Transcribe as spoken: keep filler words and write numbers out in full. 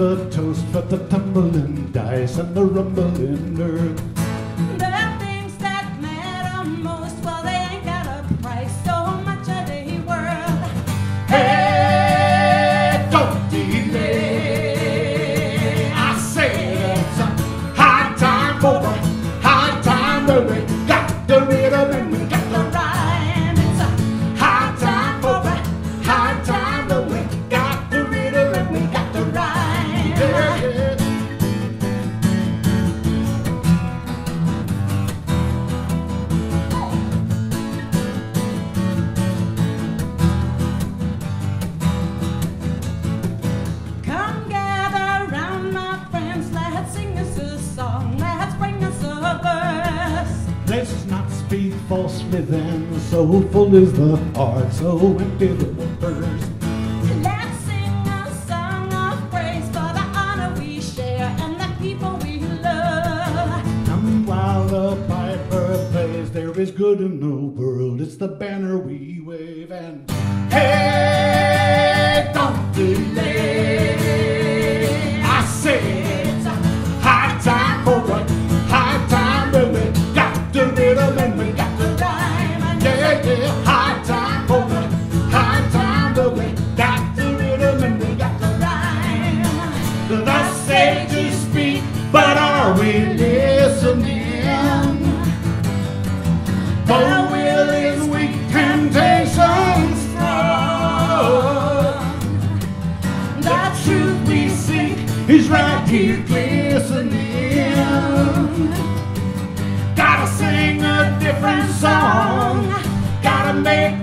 a toast for the tumbling dice and the rumbling earth. The things that matter most, well, they ain't got a price. So much of the world. Hey, don't delay. I say it's a high time for a high time to we got the rhythm and we got the Rhyme. It's a high time for a high time to we got the rhythm and we got the rhyme. yeah, yeah. Come gather round, my friends. Let's sing us a song. Let's bring us a verse. Let's not speak falsely then, so full is the heart, so empty the purse. Let's sing a song of praise for the honor we share and the people we love. And while the piper plays, there is good in the world, it's the banner we wave, and hey, don't delay. I say it's a high time for a high time, and we got the rhythm and we got the Rhyme and yeah, yeah, high time for a high time, but we got the rhythm and we got the rhyme. the sages speak, but are we listening? The will is weak, temptation strong. The truth we seek is right here glistening. Gotta sing a different song. Gotta make